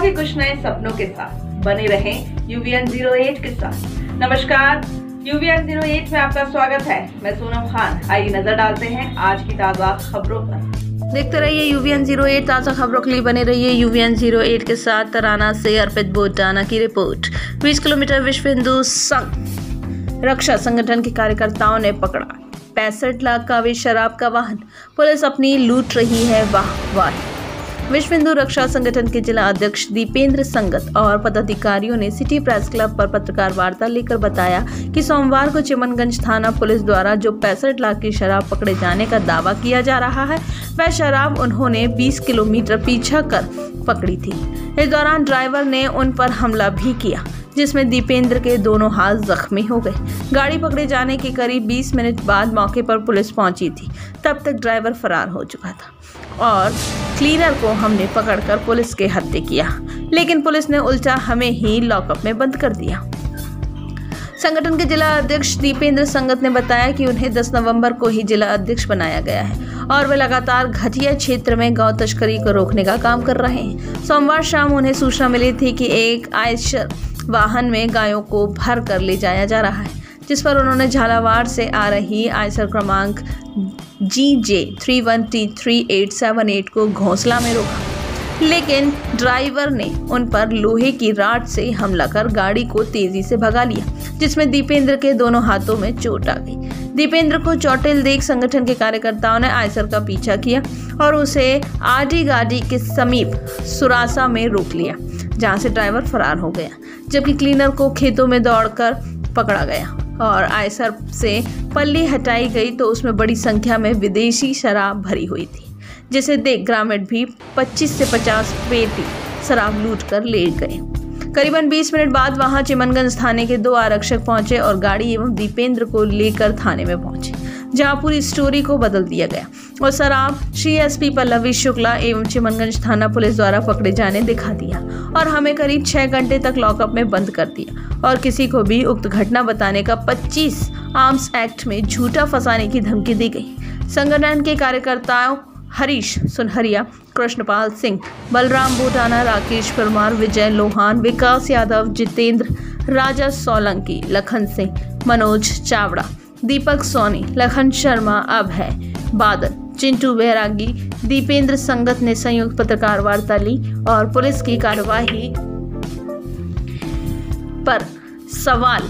के कुछ नए सपनों के साथ बने रहें UVN 08 के साथ। नमस्कार, UVN 08 में आपका स्वागत है। मैं सोनम खान। आइए नजर डालते हैं आज की ताजा खबरों पर। देखते रहिए UVN 08 ताजा खबरों के लिए बने रहिए UVN 08 के साथ। तराना से अर्पित बोटाना की रिपोर्ट। 20 किलोमीटर विश्व हिंदू संघ रक्षा संगठन के कार्यकर्ताओं ने पकड़ा 65 लाख का अवैध शराब का वाहन। पुलिस अपनी लूट रही है वाह। विश्व हिंदू रक्षा संगठन के जिला अध्यक्ष दीपेंद्र संगत और पदाधिकारियों ने सिटी प्रेस क्लब पर पत्रकार वार्ता लेकर बताया कि सोमवार को चिमनगंज थाना पुलिस द्वारा जो 65 लाख की शराब पकड़े जाने का दावा किया जा रहा है, वह शराब उन्होंने 20 किलोमीटर पीछा कर पकड़ी थी। इस दौरान ड्राइवर ने उन पर हमला भी किया, जिसमें दीपेंद्र के दोनों हाथ जख्मी हो गए। गाड़ी पकड़े जाने के करीब 20 मिनट बाद मौके पर पुलिस पहुंची थी। तब तक ड्राइवर फरार हो चुका था और क्लीनर को हमने पकड़कर पुलिस के हत्थे किया, लेकिन पुलिस ने उल्टा हमें ही लॉकअप में बंद कर दिया। संगठन के जिला अध्यक्ष दीपेंद्र संगत ने बताया कि उन्हें 10 नवंबर को ही जिला अध्यक्ष बनाया गया है और वे लगातार घटिया क्षेत्र में गौ तस्करी को रोकने का काम कर रहे हैं। सोमवार शाम उन्हें सूचना मिली थी कि एक आयशर वाहन में गायों को भर कर ले जाया जा रहा है, जिस पर उन्होंने झालावाड़ से आ रही आयशर क्रमांक GJ 31T3878 को घोंसला में रोका, लेकिन ड्राइवर ने उन पर लोहे की राड से हमला कर गाड़ी को तेजी से भगा लिया, जिसमें दीपेंद्र के दोनों हाथों में चोट आ गई। दीपेंद्र को चोटिल देख संगठन के कार्यकर्ताओं ने आयशर का पीछा किया और उसे आडी गाड़ी के समीप सुरासा में रोक लिया, जहां से ड्राइवर फरार हो गया, जबकि क्लीनर को खेतों में दौड़कर पकड़ा गया और आयशर से पल्ली हटाई गई तो उसमें बड़ी संख्या में विदेशी शराब भरी हुई थी, जिसे देख ग्रामीण भी 25 से 50 पेटी शराब लूट कर ले गए। करीबन 20 मिनट बाद वहां चिमनगंज थाने के 2 आरक्षक पहुंचे और गाड़ी एवं दीपेंद्र को लेकर थाने में पहुंचे, जहां पूरी स्टोरी को बदल दिया गया और शराब CSP पल्लवी शुक्ला एवं चिमनगंज थाना पुलिस द्वारा पकड़े जाने दिखा दिया और हमें करीब 6 घंटे तक लॉकअप में बंद कर दिया और किसी को भी उक्त घटना बताने का 25 आर्म्स एक्ट में झूठा फंसाने की धमकी दी गई। संगठन के कार्यकर्ताओं हरीश सुनहरिया, कृष्णपाल सिंह, बलराम बोटाना, राकेश परमार, विजय लोहान, विकास यादव, जितेंद्र, राजा सोलंकी, लखन सिंह, मनोज चावड़ा, दीपक सोनी, लखन शर्मा, अभय बादल, चिंटू बैरागी, दीपेंद्र संगत ने संयुक्त पत्रकार वार्ता ली और पुलिस की कार्यवाही पर सवाल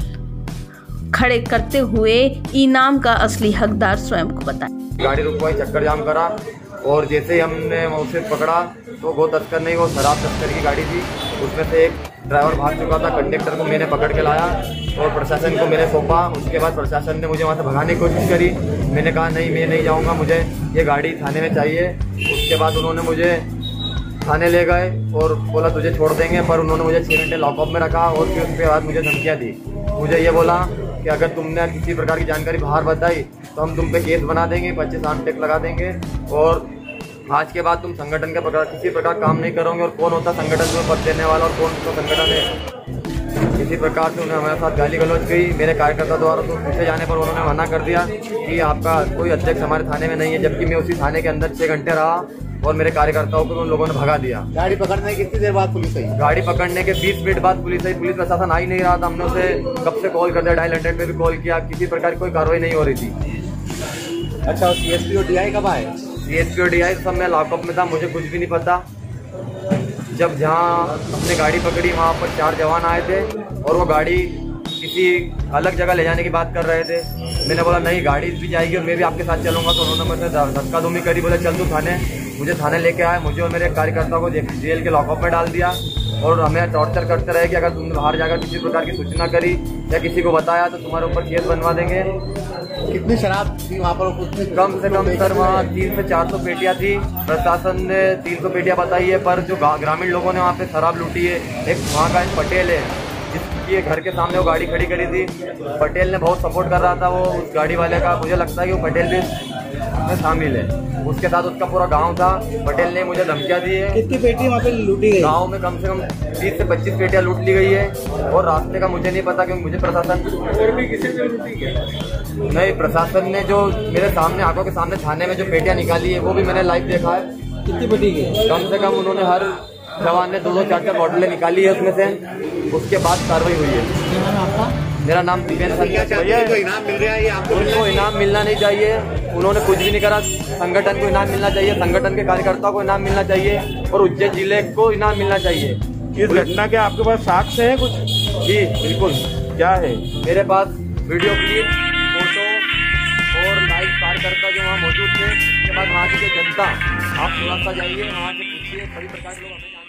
खड़े करते हुए इनाम का असली हकदार स्वयं को बताया। गाड़ी रुकवाई, चक्कर जाम करा और जैसे ही हमने उसे पकड़ा तो वो तस्कर नहीं, वो शराब तस्कर की गाड़ी थी। उसमें से एक ड्राइवर भाग चुका था। कंडक्टर को मैंने पकड़ के लाया और प्रशासन को मैंने सौंपा। उसके बाद प्रशासन ने मुझे वहाँ से भगाने की कोशिश करी। मैंने कहा नहीं, मैं नहीं जाऊँगा, मुझे ये गाड़ी थाने में चाहिए। उसके बाद उन्होंने मुझे थाने ले गए और बोला तुझे छोड़ देंगे, पर उन्होंने मुझे 6 घंटे लॉकअप में रखा और फिर उसके बाद मुझे धमकियाँ दी। मुझे ये बोला कि अगर तुमने किसी प्रकार की जानकारी बाहर बताई तो हम तुम पे केस बना देंगे, 25 आर्म टैक्स लगा देंगे और आज के बाद तुम संगठन के प्रकार किसी प्रकार काम नहीं करोगे। और कौन होता संगठन में पद देने वाला और कौन सा संगठन है, किसी प्रकार से उन्हें हमारे साथ गाली गलौज की। मेरे कार्यकर्ता द्वारा तो पूछे जाने पर उन्होंने मना कर दिया कि आपका कोई अध्यक्ष हमारे थाने में नहीं है, जबकि मैं उसी थाने के अंदर 6 घंटे रहा और मेरे कार्यकर्ताओं को उन लोगों ने भगा दिया। गाड़ी पकड़ने की कितनी देर बाद पुलिस आई? गाड़ी पकड़ने के 20 मिनट बाद पुलिस आई। पुलिस प्रशासन आ ही नहीं रहा था। हमने उसे कब से कॉल कर दिया, डायल 100 पे भी कॉल किया, किसी प्रकार की कोई कार्रवाई नहीं हो रही थी। अच्छा, CSP और DI कब आए? CSP और DI सब मैं लॉकअप में था, मुझे कुछ भी नहीं पता। जब जहाँ हमने गाड़ी पकड़ी वहाँ पर 4 जवान आए थे और वो गाड़ी किसी अलग जगह ले जाने की बात कर रहे थे। मैंने बोला नहीं, गाड़ी भी जाएगी और मैं भी आपके साथ चलूंगा। तो उन्होंने मुझसे धक्का धुमी करी, बोले चल तू थाने। मुझे थाने लेके आए, मुझे और मेरे कार्यकर्ताओं को जेल के लॉकअप में डाल दिया और हमें टॉर्चर करते रहे कि अगर तुमने बाहर जाकर किसी प्रकार की सूचना करी या किसी को बताया तो तुम्हारे ऊपर केस बनवा देंगे। कितनी शराब थी वहाँ पर? कम से कम सर वहाँ 300 से 400 पेटियाँ थी। प्रशासन ने 300 पेटियाँ बताई है, पर जो ग्रामीण लोगों ने वहाँ पे शराब लूटी है। एक वहाँ का एक पटेल है जिसके घर के सामने वो गाड़ी खड़ी करी थी। पटेल ने बहुत सपोर्ट कर रहा था वो उस गाड़ी वाले का। मुझे लगता है कि वो पटेल भी में शामिल है। उसके साथ उसका पूरा गांव था। पटेल ने मुझे धमकियां दी है। कितनी पेटी वहाँ पे लूटी गई? गांव में कम से कम 20 से 25 पेटियां लूट ली गई है और रास्ते का मुझे नहीं पता क्योंकि मुझे प्रशासन नहीं, प्रशासन ने जो मेरे सामने आंखों के सामने थाने में जो पेटियां निकाली है वो भी मैंने लाइव देखा है। कितनी पेटी गई? कम से कम उन्होंने हर जवान ने 2-2 4-4 बॉटलें निकाली है उसमें से। उसके बाद कार्रवाई हुई है। मेरा नाम दीपेंद्र क्या चाहते हैं? जो इनाम मिल रहा है ये आपको उनको इनाम मिलना नहीं चाहिए। उन्होंने कुछ भी नहीं करा। संगठन को इनाम मिलना चाहिए, संगठन के कार्यकर्ताओं को इनाम मिलना चाहिए और उज्जैन जिले को इनाम मिलना चाहिए। इस घटना के आपके पास साक्ष्य है कुछ? जी बिल्कुल। क्या है? मेरे पास वीडियो क्लिप, फोटो और लाइव कार्यकर्ता जो वहाँ मौजूद थे। उसके बाद वहाँ की जो जनता, आप थोड़ा सा जाइए, वहाँ से पूछिए, कई प्रकार के लोग हमें